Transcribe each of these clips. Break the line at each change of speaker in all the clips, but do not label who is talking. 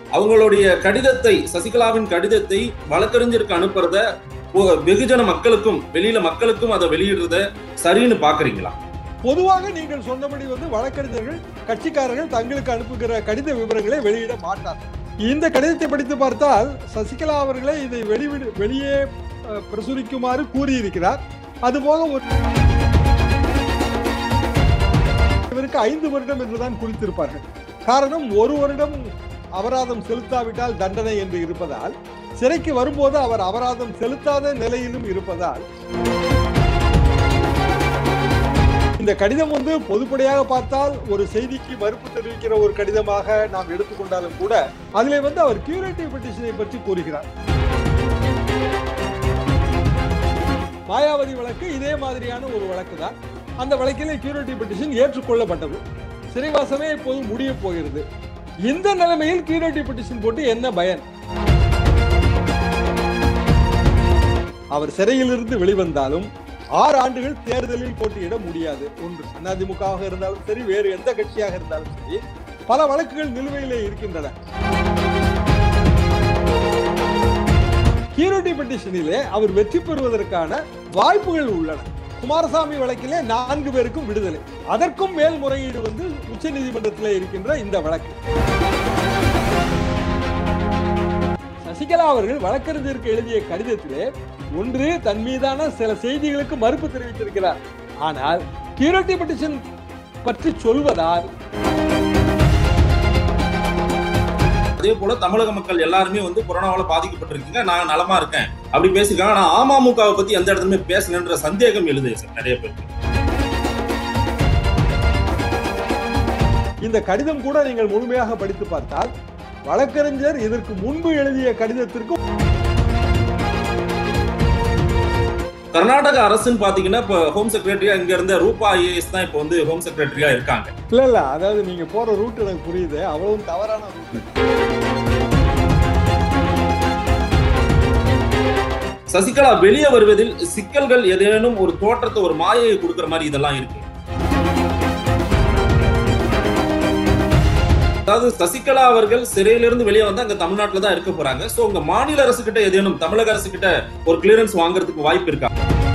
அவங்களுடைய கடிதத்தை, சசிகலாவின் கடிதத்தை வழக்கறிஞருக்கு அனுப்புறத வெகுஜன மக்களுக்கும் வெளியில மக்களுக்கும் அதை வெளியிடுறத சரின்னு பாக்குறீங்களா?
பொதுவாக நீங்கள் சொன்னபடி வழக்கறிஞர்கள் கட்சிக்காரர்கள் தங்களுக்கு அனுப்புகிற கடித விவரங்களை வெளியிட மாட்டார்கள். இந்த கடிதத்தை படித்து பார்த்தால் சசிகலா அவர்களை இதை வெளியே பிரசுரிக்குமாறு கூறியிருக்கிறார். அதுபோக இவருக்கு 5 வருடம் என்றுதான் குறித்திருப்பார்கள். காரணம், 1 வருடம் அபராதம் செலுத்தாவிட்டால் தண்டனை என்று இருப்பதால், சிறைக்கு வரும்போது அவர் அபராதம் செலுத்தாத நிலையிலும் இருப்பதால் இந்த கடிதம் பொதுப்படையாக பார்த்தால் ஒரு செய்திக்கு மறுப்பு தெரிவிக்கிற ஒரு கடிதமாக நாம் எடுத்துக்கொண்டாலும் கூட அதிலே அவர் கியூரேட்டிவ் பெட்டிஷனை பற்றி கூறுகிறார். மாயாவதி வழக்கு இதே மாதிரியான ஒரு வழக்கு தான். அந்த வழக்கிலே கியூரேட்டிவ் பெட்டிஷன் ஏற்றுக்கொள்ளப்பட்டது. சிறைவாசமே இப்போது முடிய போகிறது. இந்த நிலைமையில் கியூரேட்டிவ் பெட்டிஷன் போட்டு என்ன பயன்? அவர் சிறையிலிருந்து வெளிவந்தாலும் 6 ஆண்டுகள் தேர்தலில் போட்டியிட முடியாது. ஒன்று அதிமுகவாக இருந்தாலும் சரி, வேறு எந்த கட்சியாக இருந்தாலும் சரி, பல வழக்குகள் நிலுவையிலே இருக்கின்றன. கியூரேட்டிவ் பெட்டிஷனிலே அவர் வெற்றி பெறுவதற்கான வாய்ப்புகள் உள்ளன. குமாரசாமி வழக்கிலே 4 பேருக்கும் விடுதலை. அதற்கும் மேல்முறையீடு உச்ச நீதிமன்றத்தில் இருக்கின்ற இந்த வழக்கு. சசிகலா அவர்கள் வழக்கறிஞருக்கு எழுதிய கடிதத்திலே ஒன்று தன் மீதான சில செய்திகளுக்கு மறுப்பு தெரிவித்திருக்கிறார். ஆனால் கியூரேட்டிவ் பெட்டிஷன் பற்றி சொல்வதால்
அதே போல தமிழக மக்கள் எல்லாருமே கொரோனாவால பாதிக்கப்பட்டிருக்கீங்க, நான் நலமா இருக்கேன் அப்படி பேசிருக்காங்க. ஆனா அமமுகவை பத்தி எந்த இடத்துலயுமே பேசணுன்ற சந்தேகம் எழுது சார் நிறைய பேருக்கு.
இந்த கடிதம் கூட நீங்கள் முழுமையாக படித்து பார்த்தால் வழக்கறிஞர் இதற்கு முன்பு எழுதிய கடிதத்திற்கு
கர்நாடக அரசுன்னு பாத்தீங்கன்னா இப்ப ஹோம் செக்ரட்டரியா இங்க இருந்த ரூபா ஐஏஎஸ் தான் இப்ப ஹோம் செக்ரட்டரியா இருக்காங்க.
இல்ல அதாவது நீங்க போற ரூட் எனக்கு புரியுது, அவ்வளவு தவறான ரூட்.
சசிகலா வெளியே வருவதில் சிக்கல்கள் ஏதேனும் ஒரு தோற்றத்தை, ஒரு மாயையை கொடுக்கிற மாதிரி இதெல்லாம் இருக்கு. அதாவது சசிகலா அவர்கள் சிறையிலிருந்து வெளியே வந்து அங்க தமிழ்நாட்டுல தான் இருக்க போறாங்க. சோ உங்க மாநில அரசு கிட்ட ஏதேனும் தமிழக அரசு கிட்ட ஒரு கிளியரன்ஸ் வாங்குறதுக்கு வாய்ப்பு இருக்கா?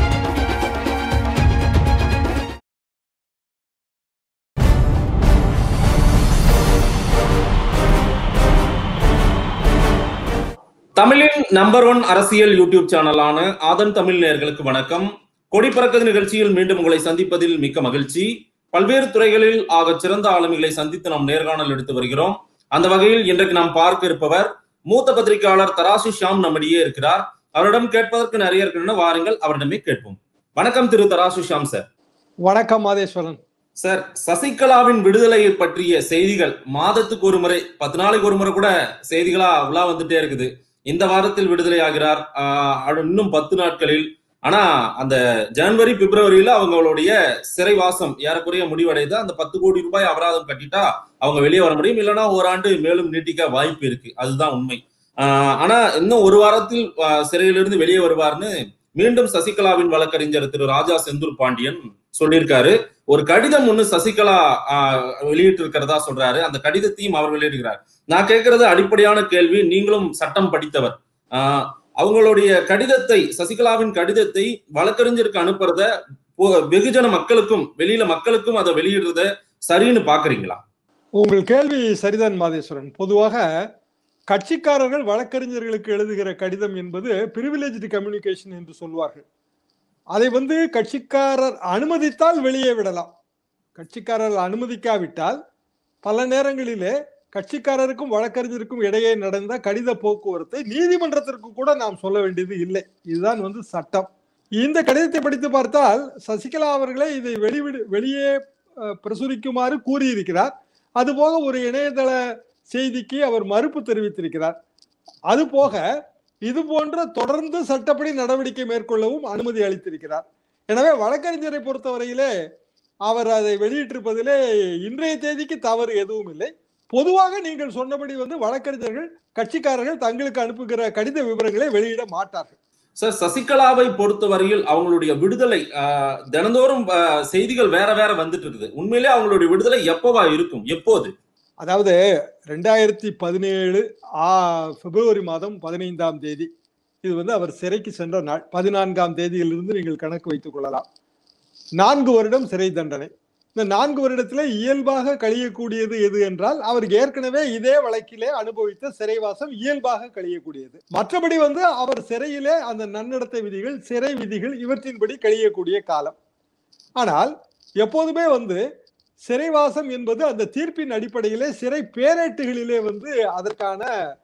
தமிழின் நம்பர் 1 அரசியல் யூடியூப் சேனலான ஆதன் தமிழ் நேயர்களுக்கு வணக்கம். கொடி பறக்குது நிகழ்ச்சியில் மீண்டும் உங்களை சந்திப்பதில் மிக்க மகிழ்ச்சி. பல்வேறு துறைகளில் ஆக சிறந்த ஆளுமைகளை சந்தித்து நாம் நேர்காணல் எடுத்து வருகிறோம். அந்த வகையில் இன்றைக்கு நாம் பார்க்க இருப்பவர் மூத்த பத்திரிகையாளர் தராசு ஷாம் நம்மிடையே இருக்கிறார். அவரிடம் கேட்பதற்கு நிறைய இருக்கின்றன, வாருங்கள் அவரிடமே கேட்போம். வணக்கம் திரு தராசு ஷாம் சார்.
வணக்கம் மாதேஸ்வரன்
சார். சசிகலாவின் விடுதலையை பற்றிய செய்திகள் மாதத்துக்கு ஒரு முறை, 10 நாளைக்கு ஒரு முறை கூட செய்திகளா உலா வந்துட்டே இருக்குது. இந்த வாரத்தில் விடுதலை ஆகிறார், இன்னும் 10 நாட்களில். ஆனா அந்த ஜனவரி பிப்ரவரியில அவங்களுடைய சிறைவாசம் ஏறக்குறைய முடிவடைந்து அந்த 10 கோடி ரூபாய் அபராதம் கட்டிட்டா அவங்க வெளியே வர முடியும், இல்லைன்னா ஓராண்டு மேலும் நீட்டிக்க வாய்ப்பு இருக்கு. அதுதான் உண்மை. ஆனா இன்னும் 1 வாரத்தில் சிறையிலிருந்து வெளியே வருவார்னு மீண்டும் சசிகலாவின் வழக்கறிஞர் திரு ராஜா செந்தூர் பாண்டியன் சொல்லியிருக்காரு. ஒரு கடிதம் ஒண்ணு சசிகலா வெளியிட்டு இருக்கிறதா சொல்றாரு. அந்த கடிதத்தையும் அவர் வெளியிடுகிறார். நான் கேட்கறது அடிப்படையான கேள்வி, நீங்களும் சட்டம் படித்தவர். அவங்களுடைய கடிதத்தை, சசிகலாவின் கடிதத்தை வழக்கறிஞருக்கு அனுப்புறத வெகுஜன மக்களுக்கும் வெளியில மக்களுக்கும் அதை வெளியிடுறத சரின்னு பாக்குறீங்களா?
உங்கள் கேள்வி சரிதான் மாதேஸ்வரன். பொதுவாக கட்சிக்காரர்கள் வழக்கறிஞர்களுக்கு எழுதுகிற கடிதம் என்பது பிரிவிலேஜ்டு கம்யூனிகேஷன் என்று சொல்வார்கள். அதை கட்சிக்காரர் அனுமதித்தால் வெளியே விடலாம். கட்சிக்காரர்கள் அனுமதிக்காவிட்டால் பல நேரங்களிலே கட்சிக்காரருக்கும் வழக்கறிஞருக்கும் இடையே நடந்த கடித போக்குவரத்தை நீதிமன்றத்திற்கு கூட நாம் சொல்ல வேண்டியது இல்லை. இதுதான் சட்டம். இந்த கடிதத்தை படித்து பார்த்தால் சசிகலா அவர்களை இதை வெளியே பிரசுரிக்குமாறு கூறியிருக்கிறார். அதுபோக ஒரு இணையதள செய்திக்கு அவர் மறுப்பு தெரிவித்திருக்கிறார். அதுபோக இது போன்ற தொடர்ந்து சட்டப்படி நடவடிக்கை மேற்கொள்ளவும் அனுமதி அளித்திருக்கிறார். எனவே வழக்கறிஞரை பொறுத்தவரையிலே அவர் அதை வெளியிட்டிருப்பதிலே இன்றைய தேதிக்கு தவறு எதுவும் இல்லை. பொதுவாக நீங்கள் சொன்னபடி வழக்கறிஞர்கள் கட்சிக்காரர்கள் தங்களுக்கு அனுப்புகிற கடித விவரங்களை வெளியிட மாட்டார்கள்.
சார், சசிகலாவை பொறுத்தவரையில் அவங்களுடைய விடுதலை தினந்தோறும் செய்திகள் வேற வேற வந்துட்டு இருக்குது. உண்மையிலே அவங்களுடைய விடுதலை எப்பவா இருக்கும், எப்போது?
அதாவது 2017 பிப்ரவரி மாதம் 15ஆம் தேதி இது வந்து அவர் சிறைக்கு சென்ற நாள். 14ஆம் தேதியிலிருந்து நீங்கள் கணக்கு வைத்துக் கொள்ளலாம். 4 வருடம் சிறை தண்டனை. இந்த 4 வருடத்திலே இயல்பாக கழியக்கூடியது எது என்றால், அவர் ஏற்கனவே இதே வழக்கிலே அனுபவித்த சிறைவாசம் இயல்பாக கழியக்கூடியது. மற்றபடி வந்து அவர் சிறையிலே அந்த நன்னடத்தை விதிகள், சிறை விதிகள் இவற்றின்படி கழியக்கூடிய காலம். ஆனால் எப்போதுமே வந்து சிறைவாசம் என்பது அந்த தீர்ப்பின் அடிப்படையிலே சிறை பேரேட்டுகளிலே வந்து அதற்கான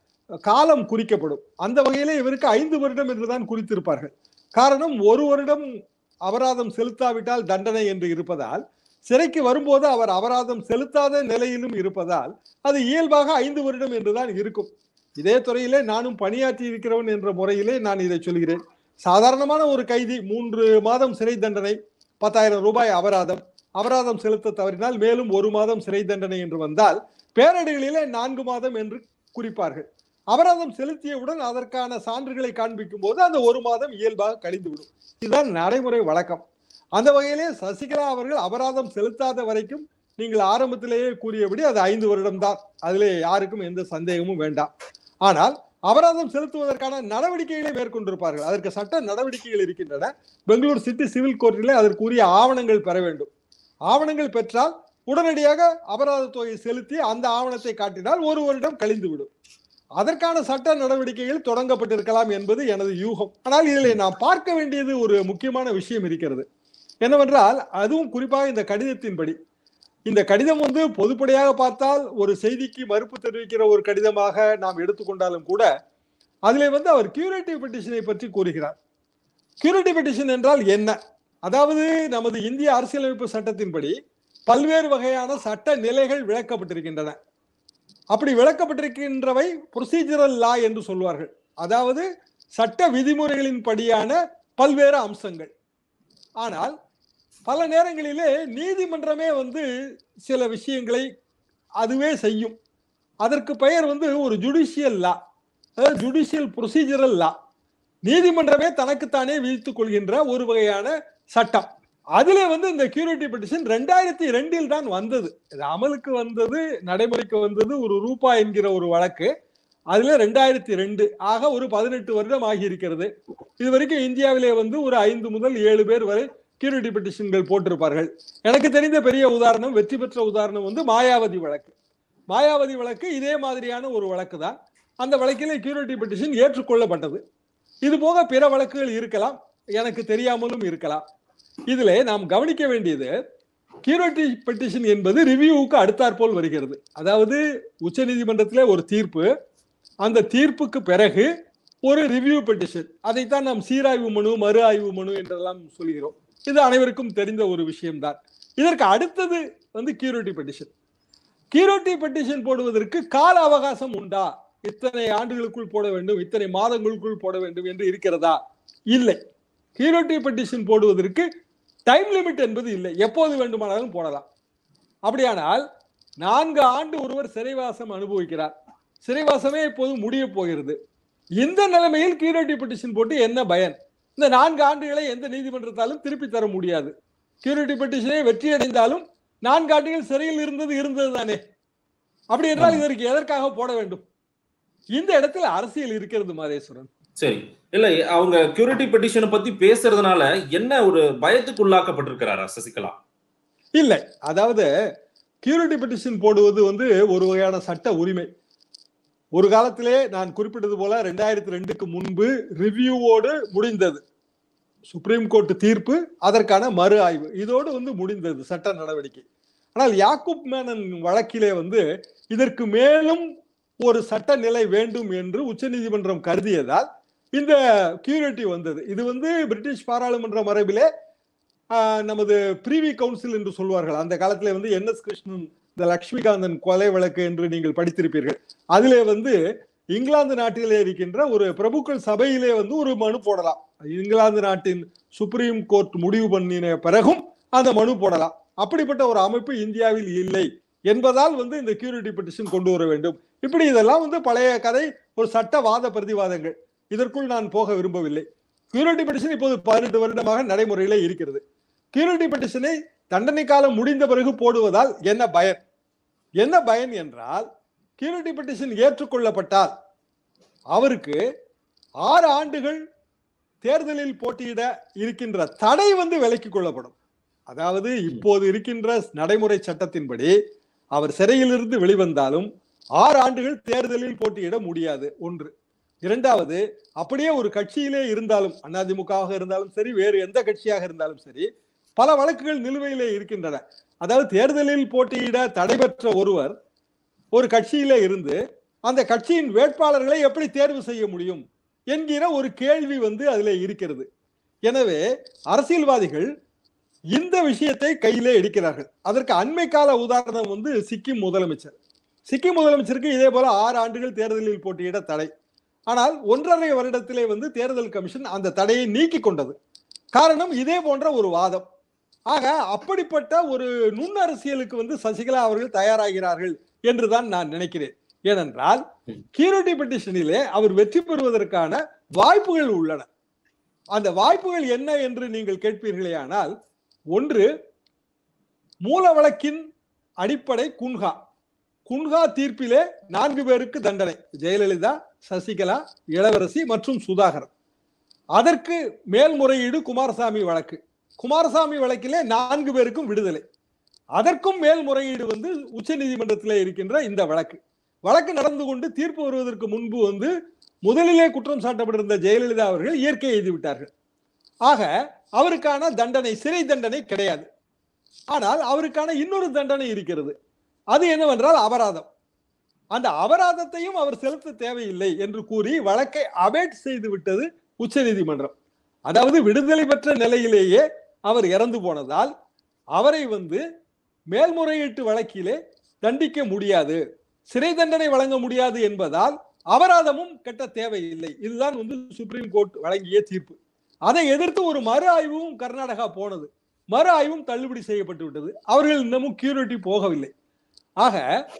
காலம் குறிக்கப்படும். அந்த வகையிலே இவருக்கு 5 வருடம் என்றுதான் குறித்திருப்பார்கள். காரணம், 1 வருடம் அபராதம் செலுத்தாவிட்டால் தண்டனை என்று இருப்பதால், சிறைக்கு வரும்போது அவர் அபராதம் செலுத்தாத நிலையிலும் இருப்பதால் அது இயல்பாக 5 வருடம் என்றுதான் இருக்கும். இதே துறையிலே நானும் பணியாற்றி இருக்கிறவன் என்ற முறையிலே நான் இதை சொல்கிறேன். சாதாரணமான ஒரு கைதி 3 மாதம் சிறை தண்டனை, 10,000 ரூபாய் அபராதம் செலுத்த தவறினால் மேலும் 1 மாதம் சிறை தண்டனை என்று வந்தால், பேரடிகளிலே 4 மாதம் என்று குறிப்பார்கள். அபராதம் செலுத்தியவுடன் அதற்கான சான்றுகளை காண்பிக்கும் போது அந்த 1 மாதம் இயல்பாக கழிந்துவிடும். இதுதான் நடைமுறை வழக்கம். அந்த வகையிலே சசிகலா அவர்கள் அபராதம் செலுத்தாத வரைக்கும் நீங்கள் ஆரம்பத்திலேயே கூறியபடி அது 5 வருடம் தான். அதிலே யாருக்கும் எந்த சந்தேகமும் வேண்டாம். ஆனால் அபராதம் செலுத்துவதற்கான நடவடிக்கைகளை மேற்கொண்டிருப்பார்கள். அதற்கு சட்ட நடவடிக்கைகள் இருக்கின்றன. பெங்களூர் சிட்டி சிவில் கோர்ட்டிலே அதற்குரிய ஆவணங்கள் பெற வேண்டும். ஆவணங்கள் பெற்றால் உடனடியாக அபராத தொகை செலுத்தி அந்த ஆவணத்தை காட்டினால் 1 வருடம் கழிந்துவிடும். அதற்கான சட்ட நடவடிக்கைகள் தொடங்கப்பட்டிருக்கலாம் என்பது எனது யூகம். ஆனால் இதில் நாம் பார்க்க வேண்டியது ஒரு முக்கியமான விஷயம் இருக்கிறது. என்னவென்றால், அதுவும் குறிப்பாக இந்த கடிதத்தின்படி, இந்த கடிதம் வந்து பொதுப்படையாக பார்த்தால் ஒரு செய்திக்கு மறுப்பு தெரிவிக்கிற ஒரு கடிதமாக நாம் எடுத்துக்கொண்டாலும் கூட, அதிலே வந்து அவர் கியூரேட்டிவ் பெட்டிஷனை பற்றி கூறுகிறார். கியூரேட்டிவ் பெட்டிஷன் என்றால் என்ன? அதாவது நமது இந்திய அரசியலமைப்பு சட்டத்தின்படி பல்வேறு வகையான சட்ட நிலைகள் விளக்கப்பட்டிருக்கின்றன. அப்படி விளக்கப்பட்டிருக்கின்றவை ப்ரொசீஜரல் லா என்று சொல்வார்கள். அதாவது சட்ட விதிமுறைகளின் படியான பல்வேறு அம்சங்கள். ஆனால் பல நேரங்களிலே நீதிமன்றமே வந்து சில விஷயங்களை அதுவே செய்யும். அதற்கு பெயர் வந்து ஒரு ஜுடிஷியல் லா, அதாவது ஜுடிஷியல் ப்ரொசீஜரல் லா. நீதிமன்றமே தனக்குத்தானே விதித்துக் கொள்கின்ற ஒரு வகையான சட்டம். அதிலே வந்து இந்த கியூரேட்டிவ் பெட்டிஷன் 2002 தான் வந்தது. இது அமலுக்கு வந்தது, நடைமுறைக்கு வந்தது ஒரு ரூபா என்கிற ஒரு வழக்கு. அதுல 2002 ஆக ஒரு 18 வருடம் ஆகியிருக்கிறது. இதுவரைக்கும் இந்தியாவிலே வந்து ஒரு 5 முதல் 7 பேர் வரை கியூரேட்டிவ் பெட்டிஷன்கள் போட்டிருப்பார்கள். எனக்கு தெரிந்த பெரிய உதாரணம், வெற்றி பெற்ற உதாரணம் வந்து மாயாவதி வழக்கு. மாயாவதி வழக்கு இதே மாதிரியான ஒரு வழக்கு தான். அந்த வழக்கிலே கியூரேட்டிவ் பெட்டிஷன் ஏற்றுக்கொள்ளப்பட்டது. இது போக பிற வழக்குகள் இருக்கலாம், எனக்கு தெரியாமலும் இருக்கலாம். இதிலே நாம் கவனிக்க வேண்டியது, கியூரேட்டிவ் பெட்டிஷன் என்பது ரிவ்யூவுக்கு அடுத்தாற்போல் வருகிறது. அதாவது உச்ச நீதிமன்றத்திலே ஒரு தீர்ப்பு, அந்த தீர்ப்புக்கு பிறகு ஒரு ரிவ்யூ பெட்டிஷன், அதைத்தான் நாம் சீராய்வு மனு, மறு ஆய்வு மனு என்றெல்லாம் சொல்கிறோம். இது அனைவருக்கும் தெரிந்த ஒரு விஷயம்தான். இதற்கு அடுத்தது வந்து கியூரேட்டிவ் பெட்டிஷன். கியூரேட்டிவ் பெட்டிஷன் போடுவதற்கு கால அவகாசம் உண்டா? இத்தனை ஆண்டுகளுக்குள் போட வேண்டும், இத்தனை மாதங்களுக்குள் போட வேண்டும் என்று இருக்கிறதா? இல்லை. கியூரேட்டிவ் பெட்டிஷன் போடுவதற்கு டைம் லிமிட் என்பது இல்லை, எப்போது வேண்டுமானாலும் போடலாம். அப்படியானால் 4 ஆண்டு ஒருவர் சிறைவாசம் அனுபவிக்கிறார். சிறைவாசமே இப்போது முடிய போகிறது. இந்த நிலைமையில் கியூரேட்டிவ் பெட்டிஷன் போட்டு என்ன பயன்? இந்த 4 ஆண்டுகளை எந்த நீதிமன்றத்தாலும் திருப்பி தர முடியாது. கியூரேட்டிவ் பெட்டிஷனை வெற்றி அடைந்தாலும் 4 ஆண்டுகள் சிறையில் இருந்தது தானே. அப்படி என்றால் இதற்கு எதற்காக போட வேண்டும்? இந்த இடத்துல அரசியல் இருக்கிறது மாதேஸ்வரன்.
சரி, இல்ல அவங்க கியூரேட்டிவ் பெட்டிஷனை பத்தி பேசுறதுனால என்ன ஒரு பயத்துக்கு உள்ளாக்கப்பட்டிருக்கிறாரா சசிகலா?
இல்லை, அதாவது கியூரேட்டிவ் பெட்டிஷன் போடுவது வந்து ஒரு வகையான சட்ட உரிமை. ஒரு காலத்திலே நான் குறிப்பிட்டது போல 2002க்கு முன்பு ரிவ்யூவோடு முடிந்தது. சுப்ரீம் கோர்ட் தீர்ப்பு, அதற்கான மறு ஆய்வு, இதோடு வந்து முடிந்தது சட்ட நடவடிக்கை. ஆனால் யாக்கூப் மேனன் வழக்கிலே வந்து இதற்கு மேலும் ஒரு சட்ட நிலை வேண்டும் என்று உச்சநீதிமன்றம் கருதியதால் இந்த கியூரேட்டிவ் வந்தது. இது வந்து பிரிட்டிஷ் பாராளுமன்ற மரபிலே நமது பிரிவி கவுன்சில் என்று சொல்வார்கள். அந்த காலத்திலே வந்து NS கிருஷ்ணன், இந்த லட்சுமிகாந்தன் கொலை வழக்கு என்று நீங்கள் படித்திருப்பீர்கள். அதிலே வந்து இங்கிலாந்து நாட்டிலே இருக்கின்ற ஒரு பிரபுக்கள் சபையிலே வந்து ஒரு மனு போடலாம். இங்கிலாந்து நாட்டின் சுப்ரீம் கோர்ட் முடிவு பண்ணின பிறகும் அந்த மனு போடலாம். அப்படிப்பட்ட ஒரு அமைப்பு இந்தியாவில் இல்லை என்பதால் வந்து இந்த கியூரேட்டிவ் பெட்டிஷன் கொண்டு வர வேண்டும். இப்படி இதெல்லாம் வந்து பழைய கதை, ஒரு சட்ட வாத பிரதிவாதங்கள். இதற்குள் நான் போக விரும்பவில்லை. கியூரேட்டிவ் பெட்டிஷன் இப்போது 18 வருடமாக நடைமுறையிலே இருக்கிறது. கியூரேட்டிவ் பெட்டிஷனை தண்டனை காலம் முடிந்த பிறகு போடுவதால் என்ன பயன்? என்ன பயன் என்றால், கியூரிட்டி பெட்டிஷன் ஏற்றுக்கொள்ளப்பட்டால் அவருக்கு 6 ஆண்டுகள் தேர்தலில் போட்டியிட இருக்கின்ற தடை விலக்கிக் கொள்ளப்படும். அதாவது இப்போது இருக்கின்ற நடைமுறை சட்டத்தின்படி அவர் சிறையிலிருந்து வெளிவந்தாலும் 6 ஆண்டுகள் தேர்தலில் போட்டியிட முடியாது. ஒன்று. இரண்டாவது, அப்படியே ஒரு கட்சியிலே இருந்தாலும், அதிமுகவாக இருந்தாலும் சரி, வேறு எந்த கட்சியாக இருந்தாலும் சரி, பல வழக்குகள் நிலுவையிலே இருக்கின்றன. அதாவது தேர்தலில் போட்டியிட தடை பெற்ற ஒருவர் ஒரு கட்சியிலே இருந்து அந்த கட்சியின் வேட்பாளர்களை எப்படி தேர்வு செய்ய முடியும் என்கிற ஒரு கேள்வி அதிலே இருக்கிறது. எனவே அரசியல்வாதிகள் இந்த விஷயத்தை கையிலே எடுக்கிறார்கள். அதற்கு அண்மை கால உதாரணம் சிக்கிம் முதலமைச்சர். சிக்கிம் முதலமைச்சருக்கு இதே போல 6 ஆண்டுகள் தேர்தலில் போட்டியிட தடை. ஆனால் 1.5 வருடத்திலே தேர்தல் கமிஷன் அந்த தடையை நீக்கி கொண்டது. காரணம் இதே போன்ற ஒரு வாதம். ஆக அப்படிப்பட்ட ஒரு நுண் அரசியலுக்கு சசிகலா அவர்கள் தயாராகிறார்கள் என்றுதான் நான் நினைக்கிறேன். ஏனென்றால் கியூரிட்டி பெட்டிஷனிலே அவர் வெற்றி பெறுவதற்கான வாய்ப்புகள் உள்ளன. அந்த வாய்ப்புகள் என்ன என்று நீங்கள் கேட்பீர்களே ஆனால், ஒன்று, மூல வழக்கின் அடிப்படை குன்ஹா தீர்ப்பிலே 4 பேருக்கு தண்டனை. ஜெயலலிதா, சசிகலா, இளவரசி மற்றும் சுதாகரன். அதற்கு மேல்முறையீடு குமாரசாமி வழக்கு. குமாரசாமி வழக்கிலே 4 பேருக்கும் விடுதலை. அதற்கும் மேல்முறையீடு உச்ச நீதிமன்றத்திலே இருக்கின்ற இந்த வழக்கு நடந்து கொண்டு தீர்ப்பு வருவதற்கு முன்பு முதலிலே குற்றம் சாட்டப்பட்டிருந்த ஜெயலலிதா அவர்கள் இயற்கை எழுதி விட்டார்கள். ஆக அவருக்கான தண்டனை, சிறை தண்டனை கிடையாது. ஆனால் அவருக்கான இன்னொரு தண்டனை இருக்கிறது. அது என்னவென்றால் அபராதம். அந்த அபராதத்தையும் அவர் செலுத்த தேவையில்லை என்று கூறி வழக்கை அபேட் செய்து விட்டது உச்ச நீதிமன்றம். அதாவது விடுதலை பெற்ற நிலையிலேயே அவர் இறந்து போனதால் அவரை மேல்முறையீட்டு வழக்கிலே தண்டிக்க முடியாது, சிறை தண்டனை வழங்க முடியாது என்பதால் அபராதமும் கட்ட தேவையில்லை. இதுதான் சுப்ரீம் கோர்ட் வழங்கிய தீர்ப்பு. அதை எதிர்த்து ஒரு மறு ஆய்வும் கர்நாடகா போனது. மறு ஆய்வும் தள்ளுபடி செய்யப்பட்டு விட்டது. அவர்கள் இன்னமும் கியூரிட்டி போகவில்லை. ஆக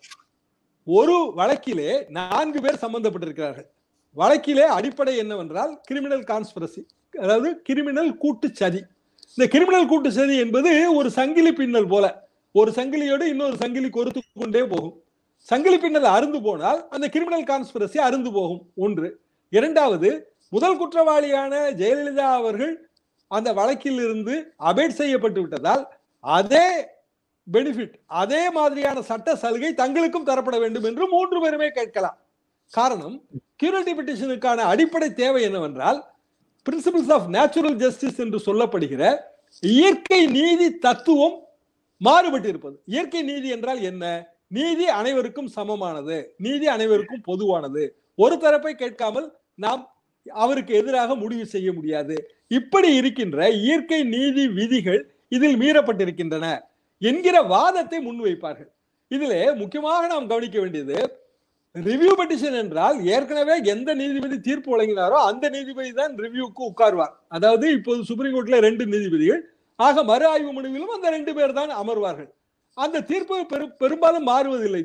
ஒரு வழக்கிலே 4 பேர் சம்பந்தப்பட்டிருக்கிறார்கள். வழக்கிலே அடிப்படை என்னவென்றால் கிரிமினல் கான்ஸ்பிரசி, அதாவது கிரிமினல் கூட்டு சதி. இந்த கிரிமினல் கூட்டு சதி என்பது ஒரு சங்கிலி பின்னல் போல, ஒரு சங்கிலியோடு இன்னொரு சங்கிலி கொறுத்து கொண்டே போகும். சங்கிலி பின்னல் அருந்து போனால் அந்த கிரிமினல் கான்ஸ்பிரசி அருந்து போகும். ஒன்று. இரண்டாவது, முதல் குற்றவாளியான ஜெயலலிதா அவர்கள் அந்த வழக்கில் இருந்து அபேட் செய்யப்பட்டு விட்டதால் அதே பெனிஃபிட், அதே மாதிரியான சட்ட சலுகை தங்களுக்கும் தரப்பட வேண்டும் என்று 3 பேருமே கேட்கலாம். காரணம், கியூரிட்டி பெட்டிஷனுக்கான அடிப்படை தேவை என்னவென்றால் பிரின்சிபிள்ஸ் ஆஃப் நேச்சுரல் ஜஸ்டிஸ் என்று சொல்லப்படுகிற இயற்கை நீதி தத்துவம் மாறுபட்டு இருப்பது. இயற்கை நீதி என்றால் என்ன? நீதி அனைவருக்கும் சமமானது, நீதி அனைவருக்கும் பொதுவானது, ஒரு தரப்பை கேட்காமல் நாம் அவருக்கு எதிராக முடிவு செய்ய முடியாது. இப்படி இருக்கின்ற இயற்கை நீதி விதிகள் இதில் மீறப்பட்டிருக்கின்றன என்கிற வாதத்தை முன்வைப்பார்கள். இதிலே முக்கியமாக நாம் கவனிக்க வேண்டியது, ரிவ்யூ பெட்டிஷன் என்றால் ஏற்கனவே எந்த நீதிபதி தீர்ப்பு வழங்கினாரோ அந்த நீதிபதி தான் ரிவ்யூக்கு உட்கார்வார். அதாவது இப்போது சுப்ரீம் கோர்ட்ல 2 நீதிபதிகள், ஆக மறு ஆய்வு முடிவிலும் அந்த 2 பேர் தான் அமர்வார்கள். அந்த தீர்ப்பு பெரும்பாலும் மாறுவதில்லை.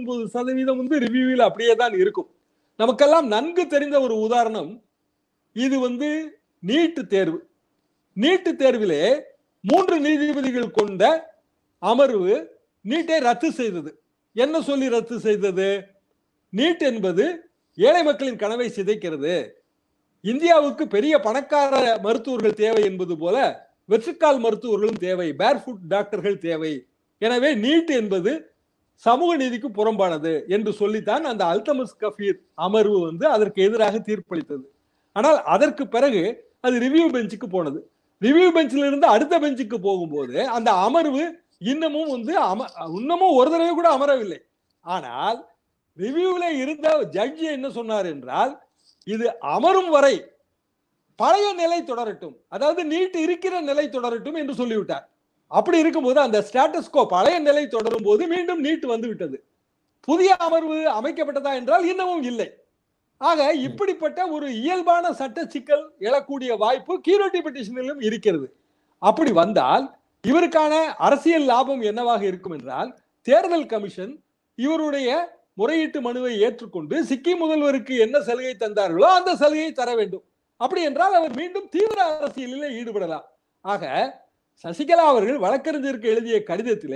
99% ரிவ்யூவில் அப்படியே தான் இருக்கும். நமக்கெல்லாம் நன்கு தெரிந்த ஒரு உதாரணம், இது நீட் தேர்வு. நீட் தேர்விலே 3 நீதிபதிகள் கொண்ட அமர்வு நீட்டை ரத்து செய்தது. என்ன சொல்லி ரத்து செய்தது? நீட் என்பது ஏழை மக்களின் கனவை சிதைக்கிறது, இந்தியாவுக்கு பெரிய பணக்கார மருத்துவர்கள் தேவை என்பது போல வெற்றுக்கால் மருத்துவர்களும் தேவை, பேர்ஃபுட் டாக்டர்கள் தேவை, எனவே நீட் என்பது சமூக நீதிக்கு புறம்பானது என்று சொல்லித்தான் அந்த அல்தமஸ் கபீர் அமர்வு அதற்கு எதிராக தீர்ப்பளித்தது. ஆனால் அதற்கு பிறகு அது ரிவ்யூ பெஞ்சுக்கு போனது. ரிவ்யூ பெஞ்சில் இருந்து அடுத்த பெஞ்சுக்கு போகும்போது அந்த அமர்வு இன்னமும் இன்னமும் ஒரு தடவை கூட அமரவில்லை. ஆனால் ரிவ்யூல இருந்த ஜட்ஜி என்ன சொன்னார் என்றால், இது அமரும் வரை பழைய நிலை தொடரட்டும், அதாவது நீட் இருக்கிற நிலை தொடரட்டும் என்று சொல்லிவிட்டார். அப்படி இருக்கும்போது அந்த ஸ்டேட்டஸ் கோ, பழைய நிலை தொடரும் போது மீண்டும் நீட் விட்டது. புதிய அமர்வு அமைக்கப்பட்டதா என்றால் இன்னமும் இல்லை. ஆக இப்படிப்பட்ட ஒரு இயல்பான சட்ட சிக்கல் எழக்கூடிய வாய்ப்பு கியூரிட்டி பெட்டிஷனிலும் இருக்கிறது. அப்படி வந்தால் இவருக்கான அரசியல் லாபம் என்னவாக இருக்கும் என்றால், தேர்தல் கமிஷன் இவருடைய முறையீட்டு மனுவை ஏற்றுக்கொண்டு சிக்கிம் முதல்வருக்கு என்ன சலுகை தந்தார்களோ அந்த சலுகையை தர வேண்டும். அப்படி என்றால் அவர் மீண்டும் தீவிர அரசியலில் ஈடுபடலாம். ஆக சசிகலா அவர்கள் வழக்கறிஞருக்கு எழுதிய கடிதத்திலே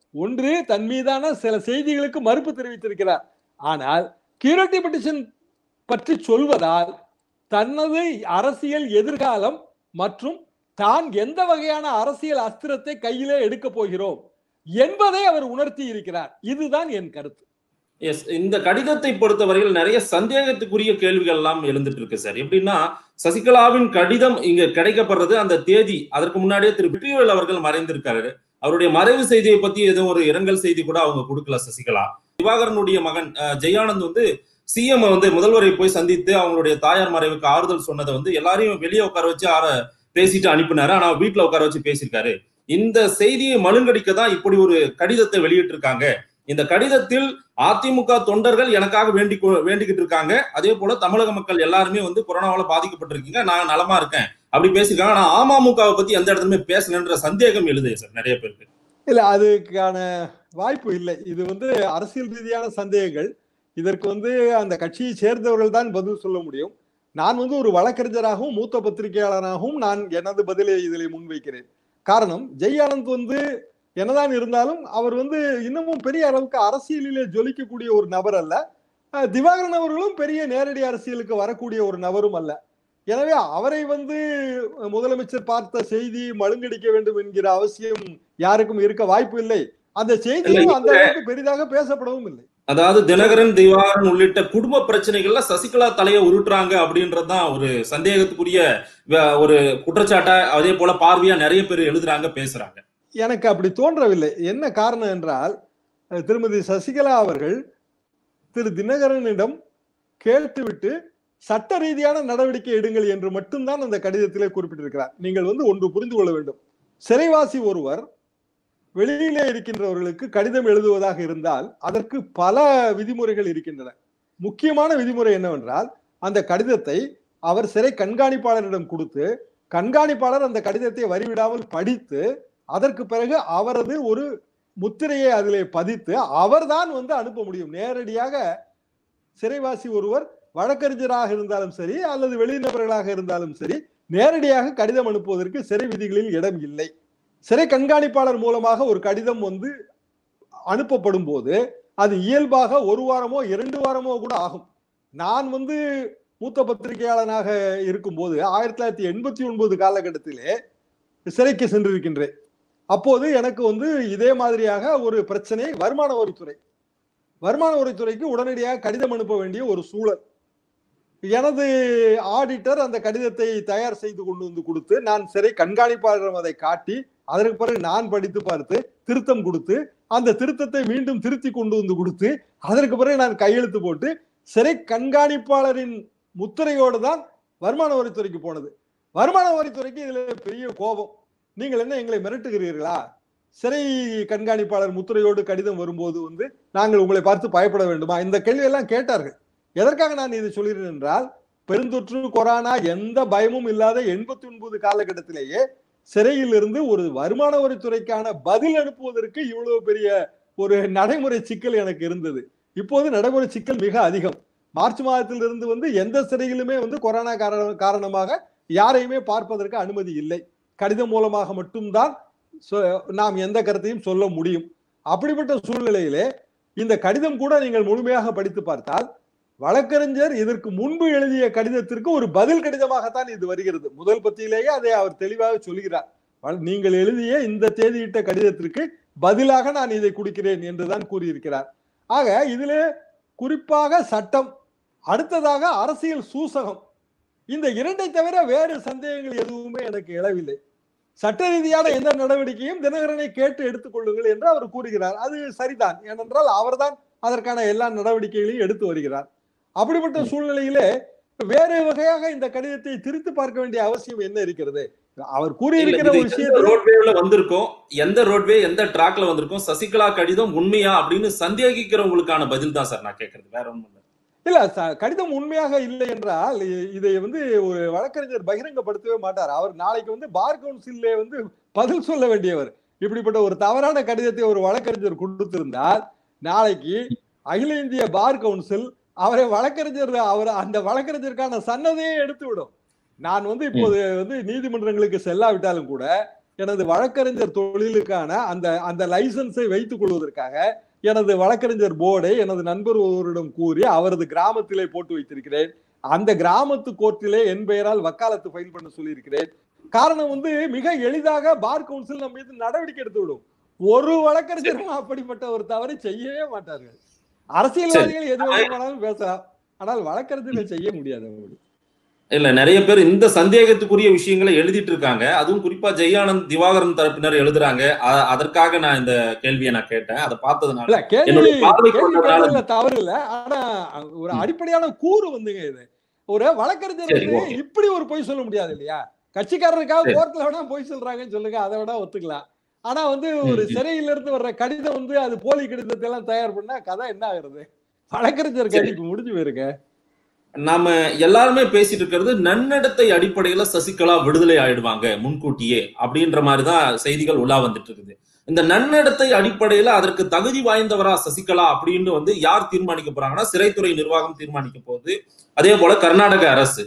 ஒன்று, தன் மீதான சில செய்திகளுக்கு மறுப்பு தெரிவித்திருக்கிறார். ஆனால் கியூரேட்டிவ் பெட்டிஷன் பற்றி சொல்வதால் தனது அரசியல் எதிர்காலம் மற்றும் தான் எந்த வகையான அரசியல் அஸ்திரத்தை கையிலே எடுக்க போகிறோம் என்பதை அவர் உணர்த்தி இருக்கிறார். இதுதான் என் கருத்து.
எஸ், இந்த கடிதத்தை பொறுத்தவரையில் நிறைய சந்தேகத்துக்குரிய கேள்விகள் எல்லாம் எழுந்துட்டு இருக்கு சார். எப்படின்னா, சசிகலாவின் கடிதம் இங்க கிடைக்கப்படுறது அந்த தேதி, அதற்கு முன்னாடியே திரு வெற்றிவேல் அவர்கள் மறைந்திருக்காரு. அவருடைய மறைவு செய்தியை பத்தி எதுவும் ஒரு இரங்கல் செய்தி கூட அவங்க கொடுக்கல சசிகலா. திவாகரனுடைய மகன் ஜெயானந்த் வந்து சிஎம் வந்து முதல்வரை போய் சந்தித்து அவங்களுடைய தாயார் மறைவுக்கு ஆறுதல் சொன்னதை வந்து எல்லாரையும் வெளியே உட்கார வச்சு பேசிட்டு அனுப்பினாரு. ஆனா வீட்டுல உட்கார வச்சு பேசியிருக்காரு. இந்த செய்தியை மழுங்கடிக்க தான் இப்படி ஒரு கடிதத்தை வெளியிட்டு இருக்காங்க. இந்த கடிதத்தில் அதிமுக தொண்டர்கள் எனக்காக வேண்டிக்கிட்டு இருக்காங்க, அதே போல தமிழக மக்கள் எல்லாருமே வந்து கொரோனாவால பாதிக்கப்பட்டிருக்கீங்க, நான் நலமா இருக்கேன் அப்படி பேசிருக்காங்க. ஆனா அமமுகவை பத்தி எந்த இடத்துலயுமே பேசலன்ற சந்தேகம் எழுது சார் நிறைய பேருக்கு.
இல்ல, அதுக்கான வாய்ப்பு இல்லை. இது வந்து அரசியல் ரீதியான சந்தேகங்கள். இதற்கு வந்து அந்த கட்சியை சேர்ந்தவர்கள் தான் பதில் சொல்ல முடியும். நான் வந்து ஒரு வழக்கறிஞராகவும் மூத்த பத்திரிகையாளராகவும் நான் எனது பதிலை இதில் முன்வைக்கிறேன். காரணம், ஜெய் ஆனந்த் வந்து என்னதான் இருந்தாலும் அவர் வந்து இன்னமும் பெரிய அளவுக்கு அரசியலிலே ஜொலிக்கக்கூடிய ஒரு நபர் அல்ல. திவாகரன் அவர்களும் பெரிய நேரடி அரசியலுக்கு வரக்கூடிய ஒரு நபரும் அல்ல. எனவே அவரை வந்து முதலமைச்சர் பார்த்த செய்தி மழுங்கடிக்க வேண்டும் என்கிற அவசியம் யாருக்கும் இருக்க வாய்ப்பு இல்லை. அந்த செய்தியும் அந்த அளவுக்கு பெரிதாக பேசப்படவும் இல்லை.
அதாவது தினகரன், திவாகரன் உள்ளிட்ட குடும்ப பிரச்சனைகள்ல சசிகலா தலையை உருட்டுறாங்க அப்படின்றதுதான் ஒரு சந்தேகத்துக்குரிய ஒரு குற்றச்சாட்டா, அதே போல பார்வையா நிறைய பேர் எழுதுறாங்க, பேசுறாங்க.
எனக்கு அப்படி தோன்றவில்லை. என்ன காரணம் என்றால், திருமதி சசிகலா அவர்கள் திரு தினகரனிடம் கேட்டுவிட்டு சட்ட ரீதியான நடவடிக்கை எடுங்கள் என்று மட்டும்தான் அந்த கடிதத்திலே குறிப்பிட்டிருக்கிறார். நீங்கள் வந்து ஒன்று புரிந்து கொள்ள வேண்டும். சிறைவாசி ஒருவர் வெளியிலே இருக்கின்றவர்களுக்கு கடிதம் எழுதுவதாக இருந்தால் அதற்கு பல விதிமுறைகள் இருக்கின்றன. முக்கியமான விதிமுறை என்னவென்றால், அந்த கடிதத்தை அவர் சிறை கண்காணிப்பாளரிடம் கொடுத்து, கண்காணிப்பாளர் அந்த கடிதத்தை வரிவிடாமல் படித்து, அதற்கு பிறகு அவரது ஒரு முத்திரையை அதிலே பதித்து அவர்தான் வந்து அனுப்ப முடியும். நேரடியாக சிறைவாசி ஒருவர் வழக்கறிஞராக இருந்தாலும் சரி அல்லது வெளிநபர்களாக இருந்தாலும் சரி நேரடியாக கடிதம் அனுப்புவதற்கு சிறை விதிகளில் இடம் இல்லை. சிறை கண்காணிப்பாளர் மூலமாக ஒரு கடிதம் வந்து அனுப்பப்படும் போது அது இயல்பாக ஒரு வாரமோ 2 வாரமோ கூட ஆகும். நான் வந்து மூத்த பத்திரிகையாளனாக இருக்கும்போது 1989 காலகட்டத்திலே சிறைக்கு சென்றிருக்கின்றேன். அப்போது எனக்கு வந்து இதே மாதிரியாக ஒரு பிரச்சனை, வருமான வரித்துறைக்கு உடனடியாக கடிதம் அனுப்ப வேண்டிய ஒரு சூழல். எனது ஆடிட்டர் அந்த கடிதத்தை தயார் செய்து கொண்டு வந்து கொடுத்து, நான் சிறை கண்காணிப்பாளரிடம் அதை காட்டி, அதற்கு பிறகு நான் படித்து பார்த்து திருத்தம் கொடுத்து, அந்த திருத்தத்தை மீண்டும் திருத்தி கொண்டு வந்து கொடுத்து, அதற்கு பிறகு நான் கையெழுத்து போட்டு சிறை கண்காணிப்பாளரின் முத்திரையோடு தான் வருமான வரித்துறைக்கு போனது. வருமான வரித்துறைக்கு இதுல பெரிய கோபம். நீங்கள் என்ன எங்களை மிரட்டுகிறீர்களா? சிறை கண்காணிப்பாளர் முத்திரையோடு கடிதம் வரும்போது வந்து நாங்கள் உங்களை பார்த்து பயப்பட வேண்டுமா? இந்த கேள்வி எல்லாம் கேட்டார்கள். எதற்காக நான் இதை சொல்கிறேன் என்றால், பெருந்தொற்று கொரோனா எந்த பயமும் இல்லாத 89 காலகட்டத்திலேயே சிறையில் இருந்து ஒரு வருமான வரித்துறைக்கான பதில் அனுப்புவதற்கு இவ்வளவு பெரிய ஒரு நடைமுறை சிக்கல் எனக்கு இருந்தது. இப்போது நடைமுறை சிக்கல் மிக அதிகம். மார்ச் மாதத்திலிருந்து வந்து எந்த சிறையிலுமே வந்து கொரோனா காரணமாக யாரையுமே பார்ப்பதற்கு அனுமதி இல்லை. கடிதம் மூலமாக மட்டும்தான் நாம் எந்த கருத்தையும் சொல்ல முடியும். அப்படிப்பட்ட சூழ்நிலையிலே இந்த கடிதம் கூட நீங்கள் முழுமையாக படித்து பார்த்தால், வழக்கறிஞர் இதற்கு முன்பு எழுதிய கடிதத்திற்கு ஒரு பதில் கடிதமாகத்தான் இது வருகிறது. முதல் பத்தியிலேயே அதை அவர் தெளிவாக சொல்கிறார். நீங்கள் எழுதிய இந்த தேதியிட்ட கடிதத்திற்கு பதிலாக நான் இதை கொடுக்கிறேன் என்றுதான் கூறியிருக்கிறார். ஆக இதிலே குறிப்பாக சட்டம், அடுத்ததாக அரசியல் சூசகம், இந்த இரண்டை தவிர வேறு சந்தேகங்கள் எதுவுமே எனக்கு எழவில்லை. சட்ட ரீதியான எந்த நடவடிக்கையும் தினகரனை கேட்டு எடுத்துக் கொள்ளுங்கள் என்று அவர் கூறுகிறார். அது சரிதான். ஏனென்றால் அவர்தான் அதற்கான எல்லா நடவடிக்கைகளையும் எடுத்து வருகிறார். அப்படிப்பட்ட சூழ்நிலையிலே வேறு வகையாக இந்த கடிதத்தை திருத்தி பார்க்க வேண்டிய அவசியம் என்ன இருக்கிறது? அவர் கூறியிருக்கிற ஒரு விஷயத்தை
ரோட்வேல வந்திருக்கும், எந்த ரோட்வே எந்த டிராக்ல வந்திருக்கும், சசிகலா கடிதம் உண்மையா அப்படின்னு சந்தேகிக்கிறவங்களுக்கான பதில் தான் சார் நான் கேட்கறது, வேற ஒண்ணும்
இல்ல. கடிதம் உண்மையாக இல்லை என்றால் இதை வந்து ஒரு வழக்கறிஞர் பகிரங்கப்படுத்தவே மாட்டார். அவர் நாளைக்கு வந்து பார் கவுன்சிலே வந்து பதில் சொல்ல வேண்டியவர். இப்படிப்பட்ட ஒரு தவறான கடிதத்தை ஒரு வழக்கறிஞர் கொடுத்திருந்தால் நாளைக்கு அகில இந்திய பார் கவுன்சில் அவரை அவர் அந்த வழக்கறிஞருக்கான சன்னதையே எடுத்து விடும். நான் வந்து இப்போது வந்து நீதிமன்றங்களுக்கு செல்லாவிட்டாலும் கூட எனது வழக்கறிஞர் தொழிலுக்கான அந்த அந்த லைசன்ஸை வைத்துக் கொள்வதற்காக எனது வழக்கறிஞர் போர்டை எனது நண்பர் ஒருவரிடம் கூறி அவரது கிராமத்திலே போட்டு வைத்திருக்கிறேன். அந்த கிராமத்து கோர்ட்டிலே என் பெயரால் வக்காலத்து ஃபைல் பண்ண சொல்லியிருக்கிறேன். காரணம் வந்து மிக எளிதாக பார் கவுன்சில் நம்ம மீது நடவடிக்கை எடுத்து விடும். ஒரு வழக்கறிஞரும் அப்படிப்பட்ட ஒரு தவறை செய்யவே மாட்டார்கள். அரசியல்வாதிகள் எது வேணுமானாலும் பேசலாம், ஆனால் வழக்கறிஞர்கள் செய்ய முடியாது.
இல்ல, நிறைய பேர் இந்த சந்தேகத்துக்குரிய விஷயங்களை எழுதிட்டு இருக்காங்க. அதுவும் குறிப்பா ஜெயானந்த் திவாகரன் தரப்பினர் எழுதுறாங்க. அதற்காக நான் இந்த கேள்வியை நான் கேட்டேன். அதை பார்த்ததுனால
தவறு இல்ல. ஆனா ஒரு அடிப்படையான கூறு வந்துங்க இது. ஒரு வழக்கறிஞர் வந்து இப்படி ஒரு பொய் சொல்ல முடியாது இல்லையா? கட்சிக்காரருக்காக கோர்ட்ல வேணா பொய் சொல்றாங்கன்னு சொல்லுங்க, அதை விட ஒத்துக்கலாம். ஆனா வந்து ஒரு சிறையில இருந்து வர்ற கடிதம் வந்து அது போலி கடிதத்தை எல்லாம் தயார் பண்ணா கதை என்ன ஆகுறது? வழக்கறிஞர் கடிக்கு முடிஞ்சு போயிருக்க.
நாம எல்லாருமே பேசிட்டு இருக்கிறது நன்னடத்தை அடிப்படையில சசிகலா விடுதலை ஆயிடுவாங்க முன்கூட்டியே அப்படின்ற மாதிரிதான் செய்திகள் உலா வந்துட்டு இருக்குது. இந்த நன்னடத்தை அடிப்படையில அதற்கு தகுதி வாய்ந்தவரா சசிகலா அப்படின்னு வந்து யார் தீர்மானிக்க போறாங்கன்னா சிறைத்துறை நிர்வாகம் தீர்மானிக்க போகுது. அதே போல கர்நாடக